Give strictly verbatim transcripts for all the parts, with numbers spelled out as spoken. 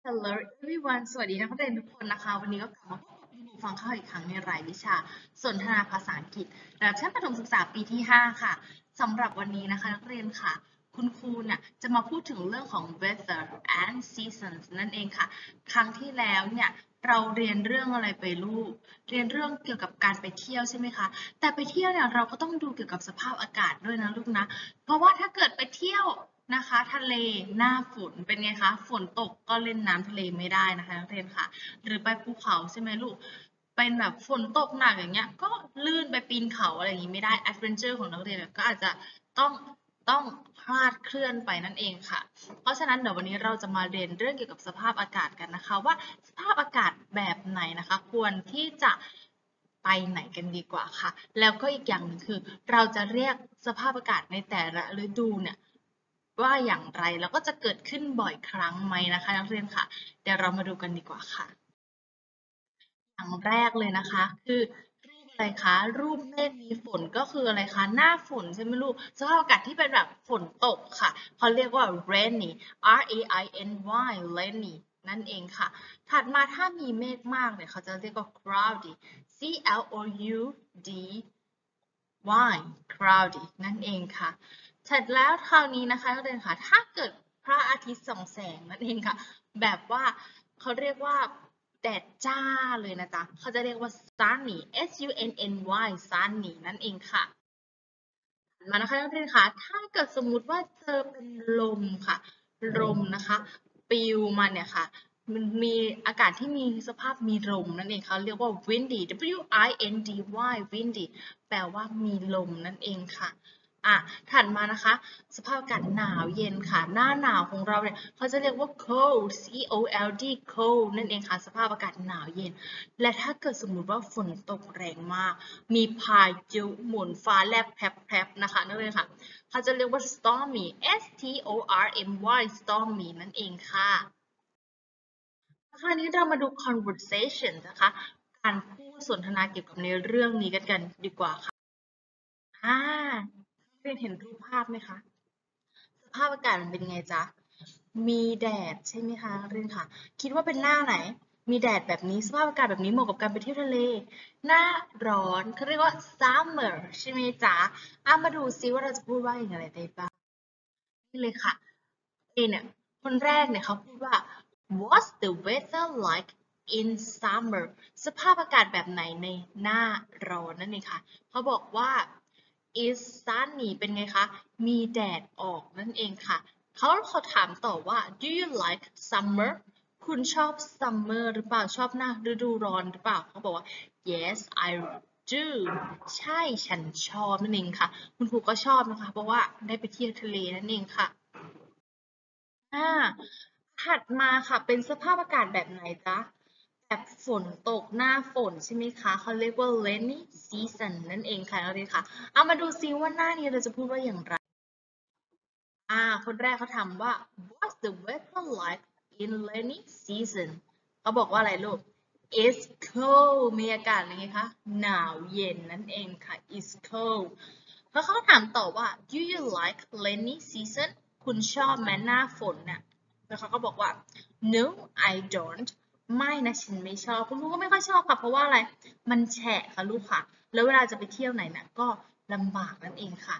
Hello everyone สวัสดีนักเรียนทุกคนนะคะวันนี้ก็กลับมาพบกับคุณครูฟังเข้าอีกครั้งในรายวิชาสนทนาภาษาอังกฤษระดับชั้นประถมศึกษาปีที่ห้าค่ะสำหรับวันนี้นะคะนักเรียนค่ะคุณครูเนี่ยจะมาพูดถึงเรื่องของ weather and seasons นั่นเองค่ะครั้งที่แล้วเนี่ยเราเรียนเรื่องอะไรไปลูกเรียนเรื่องเกี่ยวกับการไปเที่ยวใช่ไหมคะแต่ไปเที่ยวเนี่ยเราก็ต้องดูเกี่ยวกับสภาพอากาศด้วยนะลูกนะเพราะว่าถ้าเกิดไปเที่ยวนะคะทะเลหน้าฝนเป็นไงคะฝนตกก็เล่นน้ำทะเลไม่ได้นะคะนักเรียนค่ะหรือไปภูเขาใช่ไหมลูกเป็นแบบฝนตกหนักอย่างเงี้ยก็ลื่นไปปีนเขาอะไรอย่างงี้ไม่ได้แอดเวนเจอร์ของนักเรียนก็อาจจะต้องต้องคลาดเคลื่อนไปนั่นเองค่ะเพราะฉะนั้นเดี๋ยววันนี้เราจะมาเรียนเรื่องเกี่ยวกับสภาพอากาศกันนะคะว่าสภาพอากาศแบบไหนนะคะควรที่จะไปไหนกันดีกว่าค่ะแล้วก็อีกอย่างหนึ่งคือเราจะเรียกสภาพอากาศในแต่ละฤดูเนี่ยว่าอย่างไรแล้วก็จะเกิดขึ้นบ่อยครั้งไหมนะคะนักเรียนค่ะเดี๋ยวเรามาดูกันดีกว่าค่ะอย่างแรกเลยนะคะคือรูปอะไรคะรูปเมฆมีฝนก็คืออะไรคะหน้าฝนใช่ไหมลูกสภาพอากาศที่เป็นแบบฝนตกค่ะเขาเรียกว่า rainy R A I N Y rainy นั่นเองค่ะถัดมาถ้ามีเมฆมากเนี่ยเขาจะเรียกว่า cloudy C L O U D Y cloudy นั่นเองค่ะเสร็จแล้วคราวนี้นะคะนักเรียนค่ะถ้าเกิดพระอาทิตย์ส่องแสงนั่นเองค่ะแบบว่าเขาเรียกว่าแดดจ้าเลยนะจ๊ะเขาจะเรียกว่า sunny S U N N Y sunny นั่นเองค่ะมานะคะนักเรียนค่ะถ้าเกิดสมมุติว่าเจอเป็นลมค่ะลมนะคะปลิวมาเนี่ยค่ะมันมีอากาศที่มีสภาพมีลมนั่นเองเขาเรียกว่า windy W I N D Y windy แปลว่ามีลมนั่นเองค่ะอ่ะถัดมานะคะสภาพอากาศหนาวเย็นค่ะหน้าหนาวของเราเนี่ยเขาจะเรียกว่า cold C O L D cold นั่นเองค่ะสภาพอากาศหนาวเย็นและถ้าเกิดสมมุติว่าฝนตกแรงมากมีพายุหมุนฟ้าแลบแผลบๆนะคะนักเรียนค่ะเขาจะเรียกว่า stormy S T O R M Y stormy นั่นเองค่ะคราวนี้เรามาดู conversation นะคะการพูดสนทนาเกี่ยวกับในเรื่องนี้กันกันดีกว่าค่ะอ่าเรียนเห็นรูปภาพไหมคะสภาพอากาศมันเป็นยังไงจ๊ะมีแดดใช่ไหมคะเรียนค่ะคิดว่าเป็นหน้าไหนมีแดดแบบนี้สภาพอากาศแบบนี้เหมาะกับการไปเที่ยวทะเลหน้าร้อนเขาเรียกว่า summer ใช่ไหมจ๊ะอ่ะมาดูซิว่าเราจะพูดว่าอย่างไรได้บ้างนี่เลยค่ะเอเนี่ยคนแรกเนี่ยเขาพูดว่า what's the weather like in summer สภาพอากาศแบบไหนในหน้าร้อนนั่นเองค่ะเขาบอกว่า is sunny เป็นไงคะมีแดดออกนั่นเองค่ะเขาเขาถามต่อว่า do you like summer คุณชอบ summer หรือเปล่าชอบหน้าฤดูร้อนหรือเปล่าเขาบอกว่า yes I do ใช่ฉันชอบนั่นเองค่ะคุณครูก็ชอบนะคะเพราะว่าได้ไปเที่ยวทะเลนั่นเองค่ะ อ่าถัดมาค่ะเป็นสภาพอากาศแบบไหนจ๊ะแบบฝนตกหน้าฝนใช่ไหมคะเขาเรียกว่า rainy season นั่นเองค่ะนักเรียนค่ะเอามาดูซิว่าหน้านี้เราจะพูดว่าอย่างไรอ่าคนแรกเขาถามว่า what's the weather like in rainy season เขาบอกว่าอะไรลูก it's cold มีอากาศอะไรไงคะหนาวเย็นนั่นเองค่ะ it's cold แล้วเขาถามต่อว่า do you like rainy season คุณชอบไหมหน้าฝนน่ะแล้วเขาก็บอกว่า no I don't ไม่นะฉันไม่ชอบคุณลูกก็ไม่ค่อยชอบค่ะเพราะว่าอะไรมันแฉะค่ะลูกค่ะแล้วเวลาจะไปเที่ยวไหนน่ะก็ลำบากนั่นเองค่ะ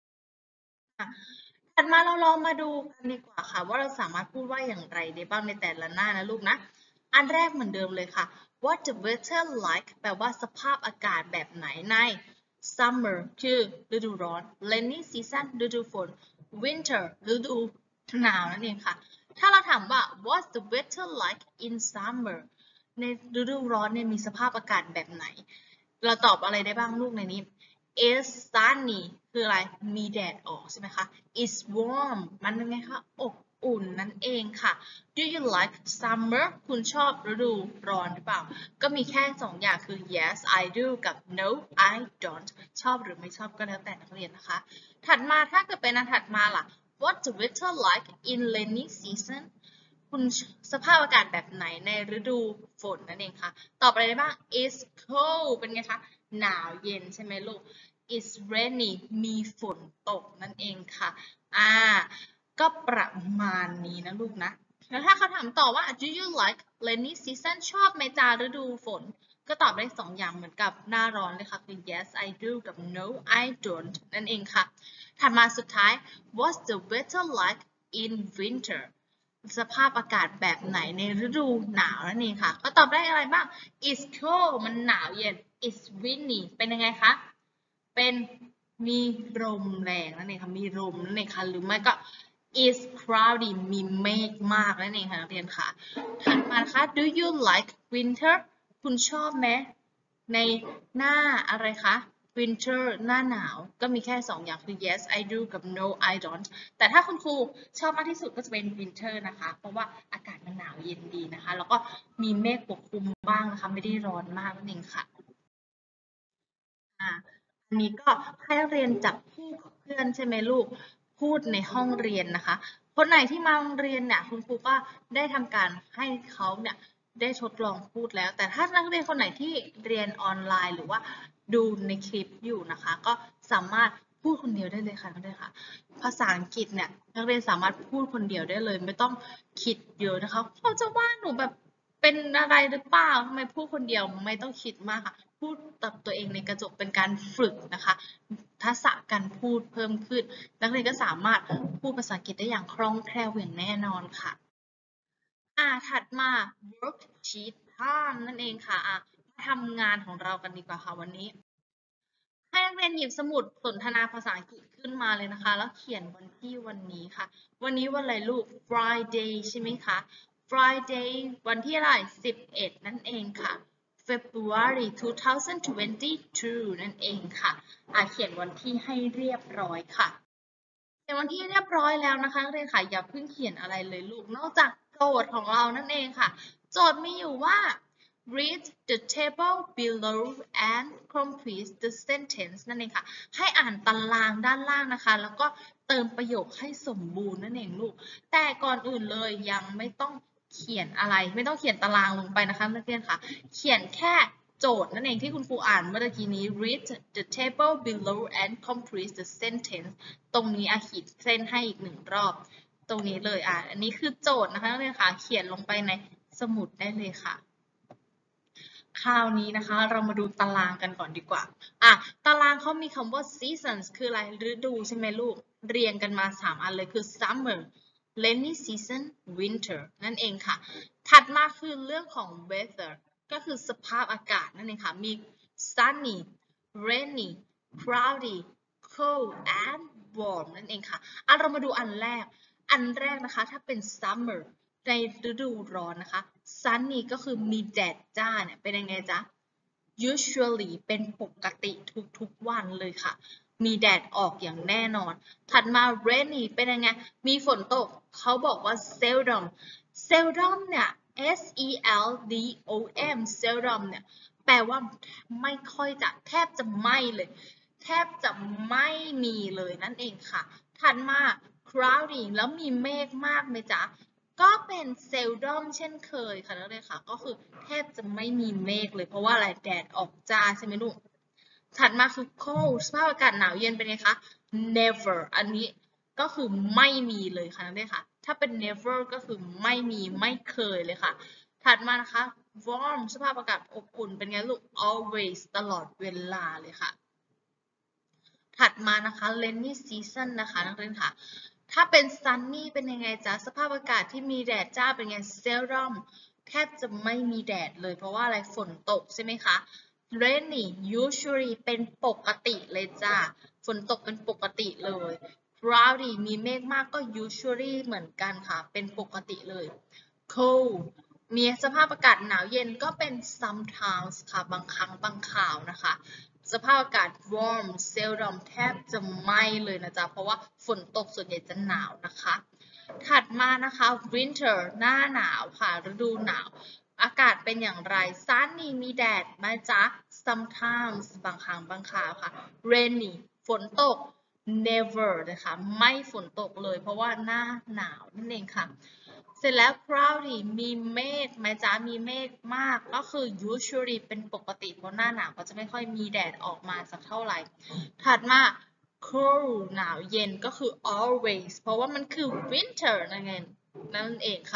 ถัดมาเราลองมาดูกันดีกว่าค่ะว่าเราสามารถพูดว่าอย่างไรได้บ้างในแต่ละหน้านะลูกนะอันแรกเหมือนเดิมเลยค่ะ what the weather like แปลว่าสภาพอากาศแบบไหนใน summer คือฤดูร้อน rainy season ฤดูฝน winter ฤดูหนาวนั่นเองค่ะถ้าเราถามว่า what's the weather like in summer ในฤดูร้อนเนี่ยมีสภาพอากาศแบบไหนเราตอบอะไรได้บ้างลูกในนี้ is sunny คืออะไร มีแดดออกใช่ไหมคะ is warm มันเป็นไงคะอบอุ่นนั่นเองค่ะ do you like summer คุณชอบฤดูร้อนหรือเปล่า ก็มีแค่สองอย่างคือ yes I do กับ no I don't ชอบหรือไม่ชอบก็แล้วแต่นักเรียนนะคะ ถัดมาถ้าเกิดเป็นอันถัดมาล่ะ what the weather like in rainy season คุณสภาพอากาศแบบไหนในฤดูฝนนั่นเองค่ะ ตอบอะไรได้บ้าง is cold เป็นไงคะ หนาวเย็นใช่ไหมลูก is rainy มีฝนตกนั่นเองค่ะ อ่า ก็ประมาณนี้นะลูกนะแล้วถ้าเขาถามต่อว่า do you like rainy season ชอบไหมจ๊ะฤดูฝนก็ตอบได้สองอย่างเหมือนกับหน้าร้อนเลยค่ะคือ yes I do กับ no I don't นั่นเองค่ะถัดมาสุดท้าย what's the weather like in winter สภาพอากาศแบบไหนในฤดูหนาวนั่นเองค่ะก็ตอบได้อะไรบ้าง it's cold มันหนาวเย็น it's windy เป็นยังไงคะเป็นมีลมแรงนั่นเองค่ะมีลมนั่นเองค่ะหรือไม่ก็ is cloudy มีเมฆมากนั่นเองค่ะนักเรียนค่ะถัดมานะคะ do you like winter คุณชอบไหมในหน้าอะไรคะ winter หน้าหนาวก็มีแค่สองอย่างคือ yes I do กับ no I don't แต่ถ้าคุณครูชอบมากที่สุดก็จะเป็น winter นะคะเพราะว่าอากาศมันหนาวเย็นดีนะคะแล้วก็มีเมฆปกคลุมบ้างนะคะไม่ได้ร้อนมากนั่นเองค่ะอ่าอันนี้ก็ให้นักเรียนจับคู่กับเพื่อนใช่ไหมลูกพูดในห้องเรียนนะคะคนไหนที่มาโรงเรียนเนี่ยคุณครูก็ได้ทำการให้เขาเนี่ยได้ทดลองพูดแล้วแต่ถ้านักเรียนคนไหนที่เรียนออนไลน์หรือว่าดูในคลิปอยู่นะคะก็สามารถพูดคนเดียวได้เลยค่ะนักเรียนค่ะภาษาอังกฤษเนี่ยนักเรียนสามารถพูดคนเดียวได้เลยไม่ต้องคิดเยอะนะคะเขาจะว่าหนูแบบเป็นอะไรหรือเปล่าทำไมพูดคนเดียวไม่ต้องคิดมากค่ะพูดกับตัวเองในกระจกเป็นการฝึกนะคะทักษะการพูดเพิ่มขึ้นนักเรียนก็สามารถพูดภาษาอังกฤษได้อย่างคล่องแคล่วอย่างแน่นอนค่ะอ่าถัดมา worksheet time นั่นเองค่ะอ่ะมาทำงานของเรากันดีกว่าค่ะวันนี้ให้นักเรียนหยิบสมุดสนทนาภาษาอังกฤษขึ้นมาเลยนะคะแล้วเขียนวันที่วันนี้ค่ะวันนี้วันอะไรลูก Friday ใช่ไหมคะ Friday วันที่อะไรสิบเอ็ดนั่นเองค่ะ February สองพันยี่สิบสอง นั่นเองค่ะอ่ะเขียนวันที่ให้เรียบร้อยค่ะเขียนวันที่เรียบร้อยแล้วนะคะนักเรียนค่ะอย่าเพิ่งเขียนอะไรเลยลูกนอกจากโจทย์ของเรานั่นเองค่ะโจทย์มีอยู่ว่า read the table below and complete the sentence นั่นเองค่ะให้อ่านตารางด้านล่างนะคะแล้วก็เติมประโยคให้สมบูรณ์นั่นเองลูกแต่ก่อนอื่นเลยยังไม่ต้องเขียนอะไรไม่ต้องเขียนตารางลงไปนะคะนักเรียนค่ะเขียนแค่โจทย์นั่นเองที่คุณครูอ่านเมื่อกี้นี้ read the table below and complete the sentence ตรงนี้อาขีดเส้นให้อีกหนึ่งรอบตรงนี้เลยอ่ะอันนี้คือโจทย์นะคะนักเรียนค่ะเขียนลงไปในสมุดได้เลยค่ะคราวนี้นะคะเรามาดูตารางกันก่อนดีกว่าอ่ะตารางเขามีคำว่า seasons คืออะไรฤดูใช่ไหมลูกเรียงกันมาสามอันเลยคือ summer rainy season winter นั่นเองค่ะถัดมาคือเรื่องของ weather ก็คือสภาพอากาศนั่นเองค่ะมี sunny rainy cloudy cold and warm นั่นเองค่ะอ่ะเรามาดูอันแรกอันแรกนะคะถ้าเป็น summer ในฤดูร้อนนะคะ sunny ก็คือมีแดดจ้าเนี่ยเป็นยังไงจ๊ะ usually เป็นปกติทุกๆวันเลยค่ะมีแดดออกอย่างแน่นอนถัดมา rainy เป็นยังไงมีฝนตกเขาบอกว่า seldom seldom เนี่ย S E L D O M seldom เนี่ยแปลว่าไม่ค่อยจะแทบจะไม่เลยแทบจะไม่มีเลยนั่นเองค่ะถัดมา cloudy แล้วมีเมฆมากไหมจ๊ะก็เป็นเซลดอมเช่นเคยค่ะนักเรียนค่ะก็คือแทบจะไม่มีเมฆเลยเพราะว่าอะไรแดดออกจ้าใช่ไหมลูกถัดมาคือ cold สภาพอากาศหนาวเย็นเป็นไงคะ never อันนี้ก็คือไม่มีเลยค่ะนักเรียนค่ะถ้าเป็น never ก็คือไม่มีไม่เคยเลยค่ะถัดมานะคะ warm สภาพอากาศอบอุ่นเป็นไงลูก always ตลอดเวลาเลยค่ะถัดมานะคะ rainy season นะคะนักเรียนค่ะถ้าเป็น sunny เป็นยังไงจ๊ะสภาพอากาศที่มีแดดจ้าเป็นไง seldom แทบจะไม่มีแดดเลยเพราะว่าอะไรฝนตกใช่ไหมคะ rainy usually เป็นปกติเลยจ้าฝนตกเป็นปกติเลย cloudy มีเมฆมากก็ usually เหมือนกันค่ะเป็นปกติเลย cold มีสภาพอากาศหนาวเย็นก็เป็น sometimes ค่ะบางครั้งบางคราวนะคะสภาพอากาศ warm seldom แทบจะไม่เลยนะจ๊ะเพราะว่าฝนตกส่วนใหญ่จะหนาวนะคะถัดมานะคะ winter หน้าหนาวค่ะฤดูหนาวอากาศเป็นอย่างไร sunny มีแดดไหมจ๊ะ sometimes บางครั้งบางคราวค่ะ rainy ฝนตก never นะคะไม่ฝนตกเลยเพราะว่าหน้าหนาวนั่นเองค่ะเสร็จแล้ว cloudy มีเมฆไหมจ๊ะมีเมฆมากก็คือ usually เป็นปกติเพราะหน้าหนาวก็จะไม่ค่อยมีแดดออกมาสักเท่าไหร่ถัดมา cold หนาวเย็นก็คือ always เพราะว่ามันคือ winter นั่นเองนั่นเองค่ะ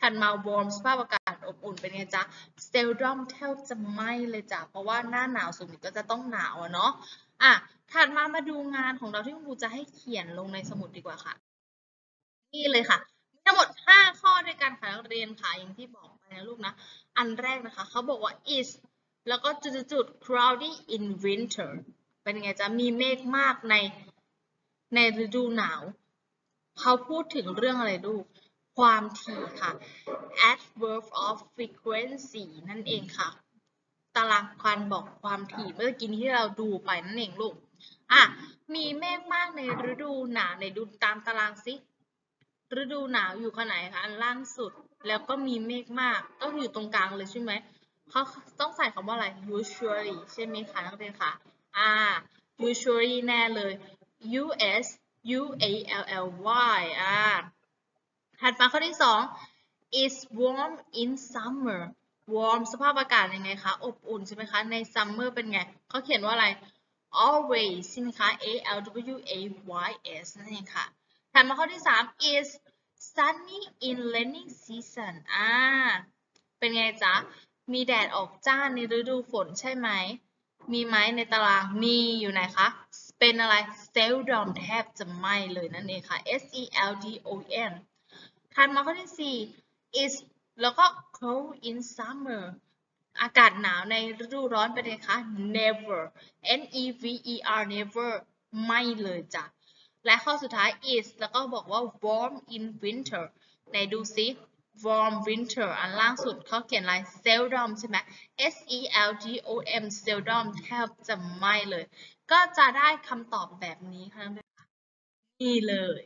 ถัดมา warm สภาพอากาศอบอุ่นเป็นไงจ๊ะ seldom แทบจะไม่เลยจ้ะเพราะว่าหน้าหนาวส่วนใหญ่ก็จะต้องหนาวอะเนาะอ่ะถัดมามาดูงานของเราที่คุณครูจะให้เขียนลงในสมุดดีกว่าค่ะนี่เลยค่ะมีทั้งหมดห้าข้อด้วยกันค่ะนักเรียนค่ะอย่างที่บอกไปนะลูกนะอันแรกนะคะเขาบอกว่า is แล้วก็จุดๆ cloudy in winter เป็นไงจ๊ะมีเมฆมากในในฤดูหนาวเขาพูดถึงเรื่องอะไรลูกความถี่ค่ะ adverb of frequency นั่นเองค่ะตารางการบอกความถี่เมื่อกี้ที่เราดูไปนั่นเองลูกอ่ะมีเมฆมากในฤดูหนาวในดูตามตารางสิฤดูหนาวอยู่ข้างไหนคะอันล่างสุดแล้วก็มีเมฆมากต้องอยู่ตรงกลางเลยใช่ไหมเขาต้องใส่คำว่าอะไร usually ใช่ไหมคะนักเรียนคะอ่า usually แน่เลย u s u a l l y อ่าถัดมาข้อที่สอง is warm in summer warm สภาพอากาศยังไงคะอบอุ่นใช่ไหมคะใน summer เป็นไงเขาเขียนว่าอะไร always ใช่ไหมคะ a l w a y s นั่นเองค่ะถัดมาข้อที่สาม is sunny in rainy season อ่าเป็นไงจ๊ะมีแดดออกจ้าในฤดูฝนใช่ไหมมีไหมในตารางมีอยู่ไหนคะเป็นอะไร seldom แทบจะไม่เลยนั่นเองค่ะ s e l d o m ถัดมาข้อที่สี่ is แล้วก็ cold in summer อากาศหนาวในฤดูร้อนเป็นไงคะ never n e v e r never ไม่เลยจ้ะและข้อสุดท้าย is แล้วก็บอกว่า warm in winter ไหนดูซิ warm winter อันล่างสุดเขาเขียนอะไร seldom ใช่ไหม s e l d o m seldom แทบจะไม่เลยก็จะได้คำตอบแบบนี้ค่ะนี่เลย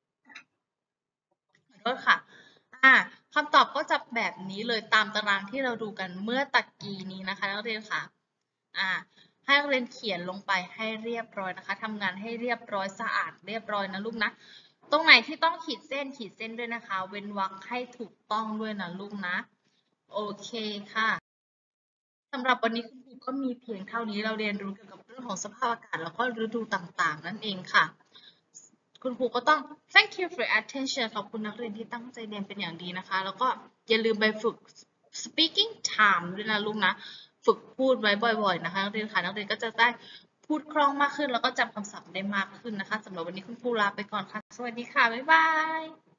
ขอโทษค่ะอ่าคำตอบก็จะแบบนี้เลยตามตารางที่เราดูกันเมื่อตะกี้นี้นะคะนักเรียนค่ะอ่าให้นักเรียนเขียนลงไปให้เรียบร้อยนะคะทำงานให้เรียบร้อยสะอาดเรียบร้อยนะลูกนะตรงไหนที่ต้องขีดเส้นขีดเส้นด้วยนะคะเว้นวรรคให้ถูกต้องด้วยนะลูกนะโอเคค่ะสำหรับวันนี้คุณครูก็มีเพียงเท่านี้เราเรียนรู้เกี่ยวกับเรื่องของสภาพอากาศแล้วก็ฤดูต่างๆนั่นเองค่ะคุณครูก็ต้อง thank you for your attention ขอบคุณนักเรียนที่ตั้งใจเรียนเป็นอย่างดีนะคะแล้วก็อย่าลืมไปฝึก speaking time ด้วยนะลูกนะฝึกพูดไว้บ่อยๆนะคะนักเรียนค่ะนักเรียนก็จะได้พูดคล่องมากขึ้นแล้วก็จำคำศัพท์ได้มากขึ้นนะคะสำหรับวันนี้คุณครูลาไปก่อนค่ะสวัสดีค่ะบ๊ายบาย